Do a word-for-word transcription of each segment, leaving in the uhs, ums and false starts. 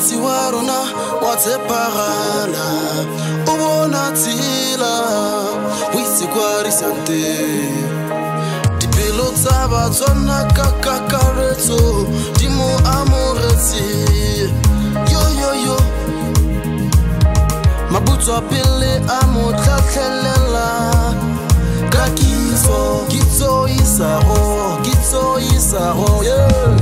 Mosebetsi wa rona wa tsepagala o bona tsela o itse kwa risante dipelo tsa batswana ka kakaretso di mo amoretse yo yo yo mabutswa pele a mo tlatlhelela ka kitso kitso isago kitso isago yeah.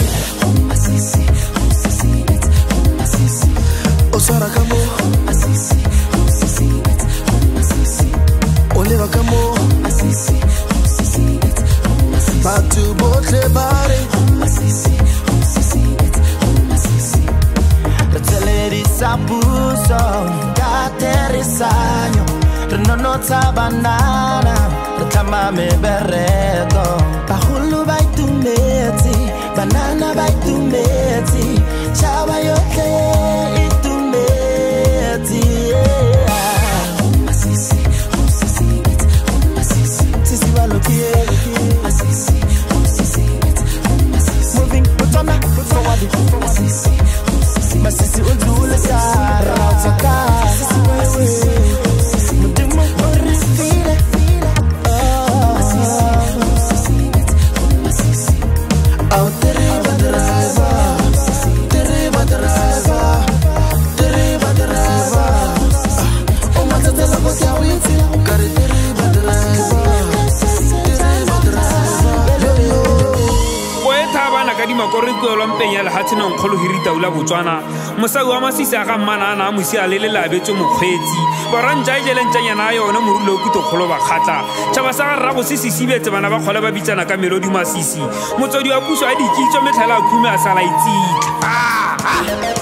Osara kamo asisi asisi asisi oleva kamo asisi asisi asisi batu botle bare asisi asisi asisi Reteleri sapuso katerisanyo renono tabanana retama me berreto bahulu baitumeti banana baitumeti chaba yote moving putana forward masisi undula sara utaka mudimo orifile out deriva driver deriva driver deriva driver o matata la bokia witi kare deriva driver kadima gore go lo mpeng ya le hatsena nkgolo hirita ula botswana mosadi wa masisi a ga mmanana a mosia le le labetse mokgwetsi boranja ijele ntanyana a yona morulo go tokgolo ba khatla tšhaba sa ga rrago se sisibetse bana ba kgole ba bitsana ka melodi masisi motsodi wa puso a dikitso metlhala a khume a sala itsitla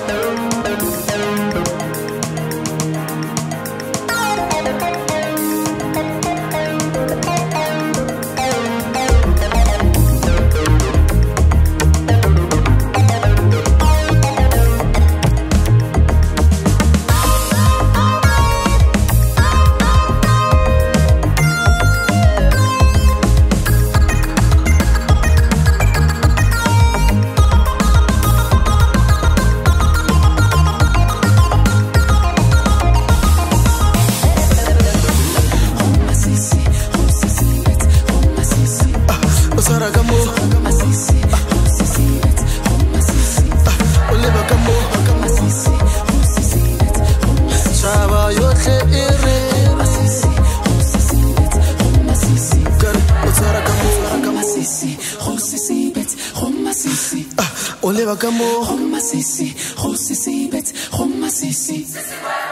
Oleva kamo Roma sisi, Roma sisi, bet, Roma sisi.